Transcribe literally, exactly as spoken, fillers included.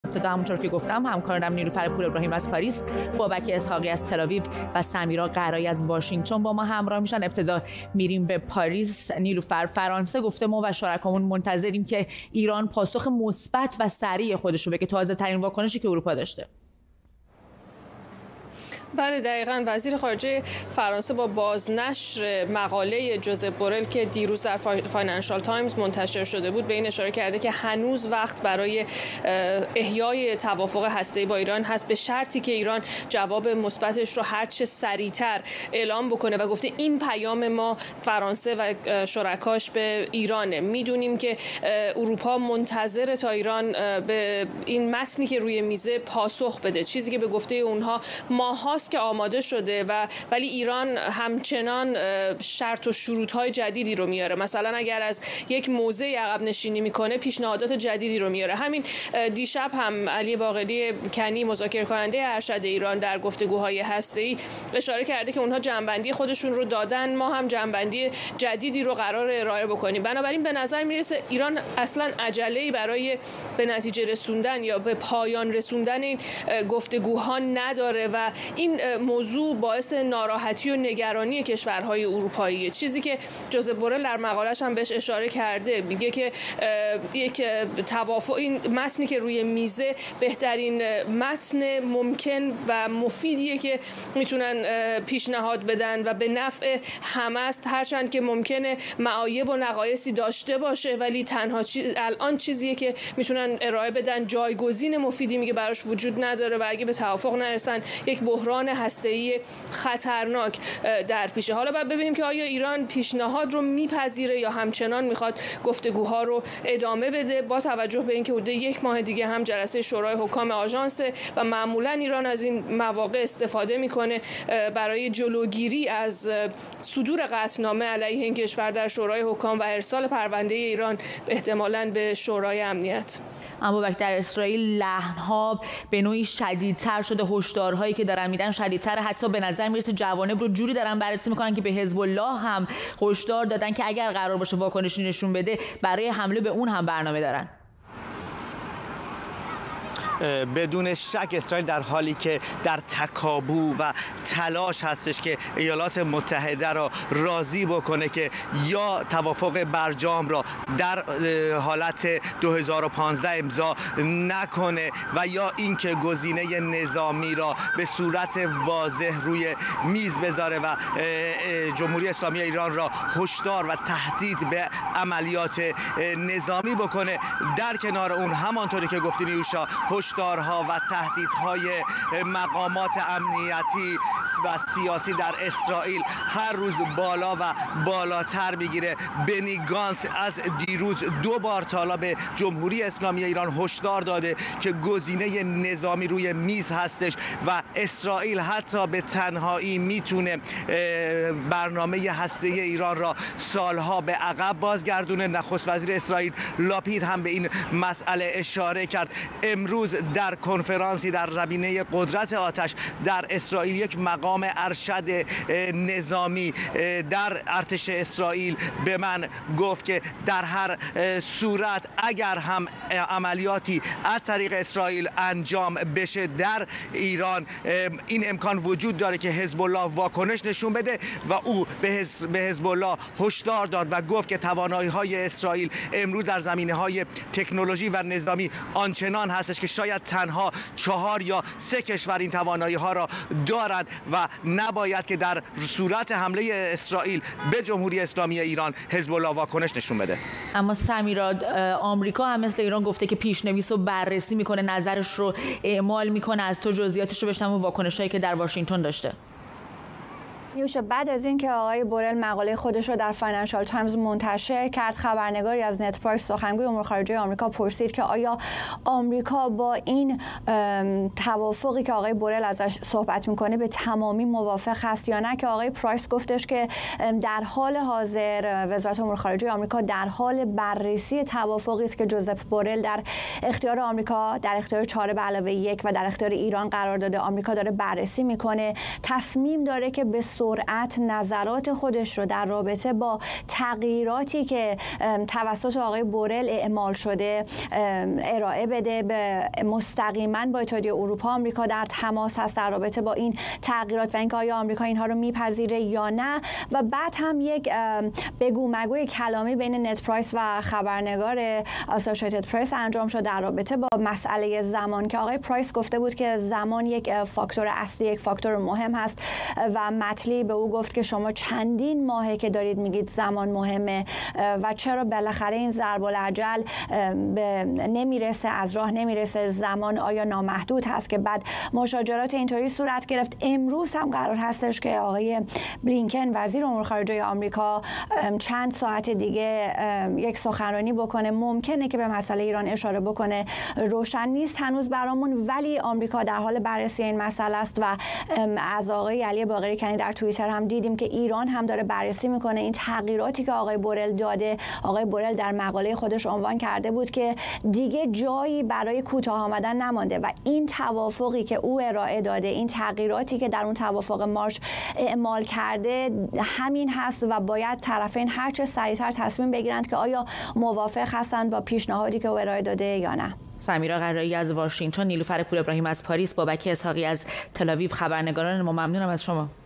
ابتدا همونطور که گفتم همکارانم نیلوفر پور ابراهیم از پاریس، بابک اسحاقی از تل‌آویو و سمیرا قرایی از واشنگتن با ما همراه میشن. ابتدا میریم به پاریس. نیلوفر، فرانسه گفته ما و شرکامون منتظریم که ایران پاسخ مثبت و سریع خودش رو بگه، تازه ترین واکنشی که اروپا داشته. بله دقیقاً. وزیر خارجه فرانسه با بازنشر مقاله جوزپ بورل که دیروز در فاینانشال تایمز منتشر شده بود به این اشاره کرده که هنوز وقت برای احیای توافق هسته‌ای با ایران هست، به شرطی که ایران جواب مثبتش رو هرچه سریعتر اعلام بکنه و گفته این پیام ما فرانسه و شرکاش به ایرانه. میدونیم که اروپا منتظر تا ایران به این متنی که روی میزه پاسخ بده، چیزی که به گفته اونها ماها که آماده شده و ولی ایران همچنان شرط و شروط‌های جدیدی رو میاره. مثلا اگر از یک موضع عقب نشینی میکنه پیشنهادات جدیدی رو میاره. همین دیشب هم علی باقری کنی مذاکره کننده ارشد ایران در گفتگوهای هسته‌ای اشاره کرده که اونها جنبندی خودشون رو دادن، ما هم جنبندی جدیدی رو قرار ارائه بکنیم. بنابراین به نظر میرسه ایران اصلا عجله‌ای برای به نتیجه رسوندن یا به پایان رسوندن این گفتگوها نداره و این موضوع باعث ناراحتی و نگرانی کشورهای اروپایی. چیزی که جوزپ بورل در مقاله‌اش هم بهش اشاره کرده، میگه که یک توافق، این متنی که روی میزه بهترین متن ممکن و مفیدیه که میتونن پیشنهاد بدن و به نفع همه است، هرچند که ممکنه معایب و نقایصی داشته باشه ولی تنها چیز الان چیزیه که میتونن ارائه بدن جایگزین مفیدی میگه براش وجود نداره و اگه به توافق نرسن یک بحران هسته‌ای خطرناک در پیشه. حالا باید ببینیم که آیا ایران پیشنهاد رو میپذیره یا همچنان میخواد گفتگوها رو ادامه بده، با توجه به اینکه حدود یک ماه دیگه هم جلسه شورای حکام آژانس و معمولا ایران از این مواقع استفاده میکنه برای جلوگیری از صدور قطعنامه علیه این کشور در شورای حکام و ارسال پرونده ایران احتمالاً به شورای امنیت. اما بک در اسرائیل لحن‌ها به نوعی شدیدتر شده، هشدارهایی که دارن میدن شدیدتر، حتی به نظر میرسه جوانب رو جوری دارن بررسی میکنن که به حزب الله هم هشدار دادن که اگر قرار باشه واکنشی نشون بده برای حمله به اون هم برنامه دارن. بدون شک اسرائیل در حالی که در تکابو و تلاش هستش که ایالات متحده را راضی بکنه که یا توافق برجام را در حالت دو هزار و پانزده امضا نکنه و یا اینکه گزینه نظامی را به صورت واضح روی میز بذاره و جمهوری اسلامی ایران را هشدار و تهدید به عملیات نظامی بکنه. در کنار اون همانطوری که گفتی نیوشا، هشدارها و تهدیدهای مقامات امنیتی و سیاسی در اسرائیل هر روز بالا و بالاتر میگیره. بنی گانس از دیروز دو بار تا به جمهوری اسلامی ایران هشدار داده که گزینه نظامی روی میز هستش و اسرائیل حتی به تنهایی میتونه برنامه هسته‌ای ایران را سالها به عقب بازگردونه. نخست وزیر اسرائیل لاپید هم به این مسئله اشاره کرد. امروز در کنفرانسی در زمینه قدرت آتش در اسرائیل یک مقام ارشد نظامی در ارتش اسرائیل به من گفت که در هر صورت اگر هم عملیاتی از طریق اسرائیل انجام بشه در ایران، این امکان وجود داره که حزب الله واکنش نشون بده و او به حزب الله هشدار داد و گفت که توانایی‌های اسرائیل امروز در زمینه‌های تکنولوژی و نظامی آنچنان هستش که شاید تنها چهار یا سه کشور این توانایی‌ها را دارند و نباید که در صورت حمله اسرائیل به جمهوری اسلامی ایران حزب الله واکنش نشون بده. اما سمیرا، آمریکا هم مثل ایران گفته که پیش‌نویس رو بررسی میکنه، نظرش رو اعمال میکنه. از تو جزئیاتش رو بشنویم و واکنشایی که در واشنگتن داشته. نیوشا، بعد از اینکه آقای بورل مقاله خودش رو در فاینانشال تایمز منتشر کرد، خبرنگاری از نت پرایس سخنگوی امور خارجه آمریکا پرسید که آیا آمریکا با این توافقی که آقای بورل ازش صحبت میکنه به تمامی موافق هست یا نه، که آقای پرایس گفتش که در حال حاضر وزارت امور خارجه آمریکا در حال بررسی توافقی است که جوزپ بورل در اختیار آمریکا، در اختیار چهار به علاوه یک و در اختیار ایران قرار داده. آمریکا داره بررسی میکنه، تصمیم داره که به سرعت نظرات خودش رو در رابطه با تغییراتی که توسط آقای بورل اعمال شده ارائه بده. به مستقیما با اتحادیه اروپا آمریکا در تماس هست در رابطه با این تغییرات و اینکه آیا آمریکا اینها رو میپذیره یا نه. و بعد هم یک بگو مگوی کلامی بین نت پرایس و خبرنگار اسوسییتد پرس انجام شد در رابطه با مسئله زمان که آقای پرایس گفته بود که زمان یک فاکتور اصلی، یک فاکتور مهم هست و مطلی به او گفت که شما چندین ماهه که دارید میگید زمان مهمه و چرا بالاخره این ضرب العجل نمیرسه، از راه نمیرسه، زمان آیا نامحدود هست که بعد مشاجرات اینطوری صورت گرفت. امروز هم قرار هستش که آقای بلینکن وزیر امور خارجه آمریکا چند ساعت دیگه یک سخنرانی بکنه. ممکنه که به مسئله ایران اشاره بکنه، روشن نیست هنوز برامون، ولی آمریکا در حال بررسی این مسئله است و از آقای علی باقری کنی در توییتر هم دیدیم که ایران هم داره بررسی میکنه این تغییراتی که آقای بورل داده. آقای بورل در مقاله خودش عنوان کرده بود که دیگه جایی برای کوتاه آمدن نمانده و این توافقی که او ارائه داده، این تغییراتی که در اون توافق مارش اعمال کرده همین هست و باید طرفین هر چه سریعتر تصمیم بگیرند که آیا موافق هستند با پیشنهادی که او ارائه داده یا نه. سمیرا قرایی از واشنگتن، نیلوفر پور ابراهیم از پاریس، بابک اسحاقی از تل آویو، خبرنگاران ما، ممنونم از شما.